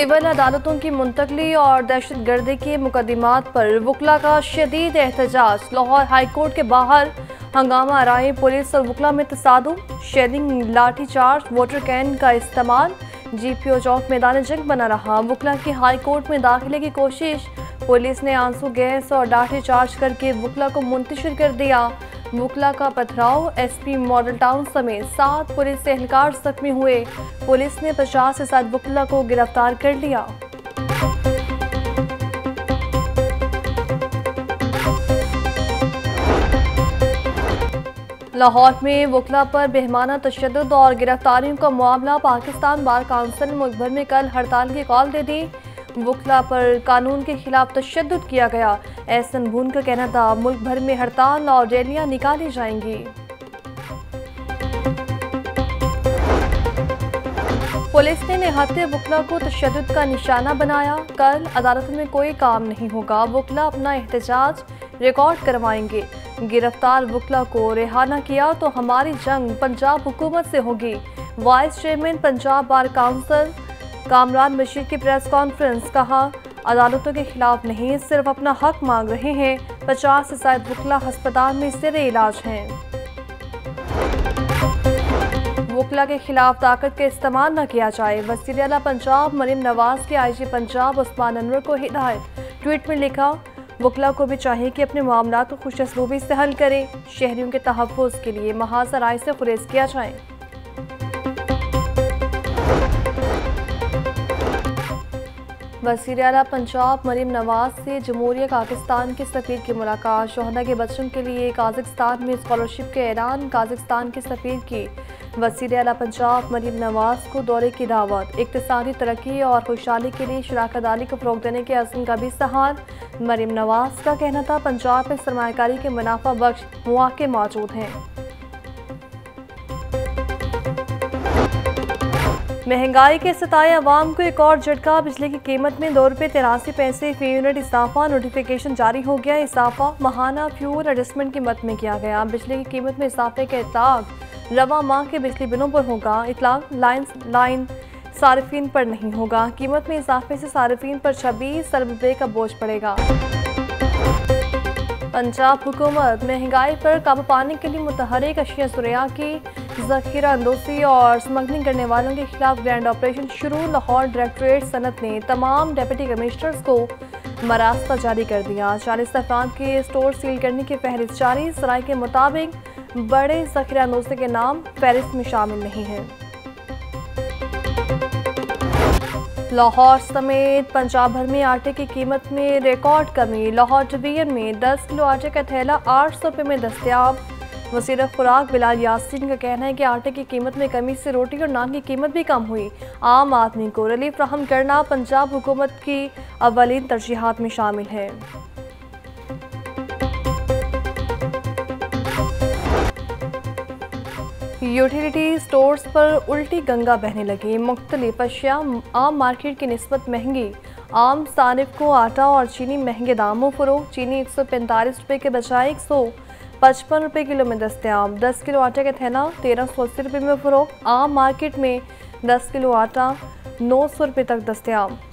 Civil अदालतों की मुंतकली और दहशतगर्दी के मुकदमात पर वकला का शदीद एहतजाज। लाहौर हाईकोर्ट के बाहर हंगामा आराई, पुलिस और वकला में तसादुम, shelling, lathi charge, water cannon का इस्तेमाल। GPO चौक मैदान जंग बना रहा। वकला की हाईकोर्ट में दाखिले की कोशिश, पुलिस ने आंसू गैस और लाठी चार्ज करके वकला को मुंतशिर कर दिया। वकला का पथराव, SP मॉडल टाउन समेत 7 पुलिस एहलकार जख्मी हुए। पुलिस ने 50 से 7 वकला को गिरफ्तार कर लिया। लाहौर में वकला पर बेहमाना तशद्दुद और गिरफ्तारियों का मामला। पाकिस्तान बार काउंसिल ने मुल्क भर में कल हड़ताल की कॉल दे दी। वकला पर कानून के खिलाफ तशद्दुद किया गया। एहसन बून का कहना था मुल्क भर में हड़ताल और रैलियां निकाली जाएंगी। पुलिस ने निहत्थे वकला को तशद्दुद का निशाना बनाया। कल अदालत में कोई काम नहीं होगा, वकला अपना एहतजाज रिकॉर्ड करवाएंगे। गिरफ्तार वकला को रिहा न किया तो हमारी जंग पंजाब हुकूमत से होगी। Vice chairman Punjab bar council Kamran Bashir की प्रेस कॉन्फ्रेंस। कहा, अदालतों के खिलाफ नहीं, सिर्फ अपना हक मांग रहे हैं। 50 से ज्यादा वकला अस्पताल में ज़ेरे इलाज हैं। वकला के खिलाफ ताकत का इस्तेमाल न किया जाए। वज़ीर आला पंजाब मरीम नवाज के IG पंजाब उस्मान अनवर को हिदायत। ट्वीट में लिखा, वकला को भी चाहिए कि अपने मामला को खुश असलूबी से हल करें। शहरियों के तहफ़्फ़ुज़ के लिए महाज़ राय से गुरेज़ किया जाए। वज़ीर आला पंजाब मरीम नवाज से जमहूरिया पाकिस्तान के सफ़ीर की मुलाकात। शोहदा के बच्चों के लिए काज़ाकिस्तान में स्कॉलरशिप के ऐलान। काज़ाकिस्तान के सफ़ीर की वज़ीर आला पंजाब मरीम नवाज को दौरे की दावत। इक़्तिसादी तरक्की और खुशहाली के लिए शराकत दारी को फ़रोग़ देने के अज़्म का भी इज़हार। मरीम नवाज का कहना था पंजाब में सरमायाकारी के मुनाफा बख्श मौक़े मौजूद हैं। महंगाई के सताए अवाम को एक और झटका। बिजली की कीमत में ₹2.83 फी यूनिट इजाफा। नोटिफिकेशन जारी हो गया। इजाफा माहाना फ्यूल एडजस्टमेंट कीमत में किया गया। बिजली की कीमत में इजाफे का इतलाक रवा माह के बिजली बिलों पर होगा। इतलाक लाइन सार्फिन पर नहीं होगा। कीमत में इजाफे से सार्फिन पर 26 अरब रुपये का बोझ पड़ेगा। पंजाब हुकूमत महंगाई पर काबू पाने के लिए मुतहरिक अशिया सुरया की ज़ख़ीरा अंदोज़ी और स्मगलिंग करने वालों के खिलाफ ग्रैंड ऑपरेशन शुरू। लाहौर डायरेक्टरेट सनत ने तमाम डिप्टी कमिश्नर्स को मरास्ता जारी कर दिया। 40 अफराद के स्टोर सील करने की फहरिस्त जारी। सराय के मुताबिक बड़े ज़ख़ीरा अंदोज़ी के नाम फहरिस्त में शामिल नहीं हैं। लाहौर समेत पंजाब भर में आटे की कीमत में रिकॉर्ड कमी। लाहौर डिवीजन में 10 किलो आटे का थैला 800 रुपये में दस्तयाब। वज़ीर खुराक बिलाल यासीन का कहना है कि आटे की कीमत में कमी से रोटी और नान की कीमत भी कम हुई। आम आदमी को रिलीफ फराहम करना पंजाब हुकूमत की अव्वलीन तरजीहात में शामिल है। यूटिलिटी स्टोर्स पर उल्टी गंगा बहने लगी। मुख्तलिफ अशिया आम मार्केट की निस्बत महंगी। आम सानिफ को आटा और चीनी महंगे दामों फरोख्त। चीनी 145 रुपये के बजाय 155 रुपये किलो में दस्तयाब। 10 किलो आटे का थैला 1380 रुपये में फरोख्त। आम मार्केट में 10 किलो आटा 900 रुपये तक दस्तयाब।